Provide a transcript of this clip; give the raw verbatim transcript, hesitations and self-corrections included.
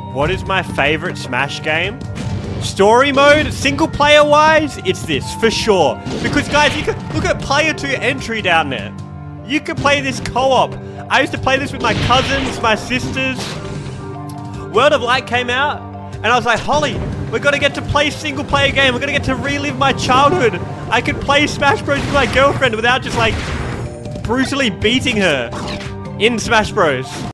What is my favorite Smash game? Story mode, single player wise, it's this for sure. Because guys, you can look at player two entry down there. You can play this co-op. I used to play this with my cousins, my sisters. World of Light came out, and I was like, Holly, we're gonna get to play single player game. We're gonna get to relive my childhood. I could play Smash Bros with my girlfriend without just like brutally beating her in Smash Bros.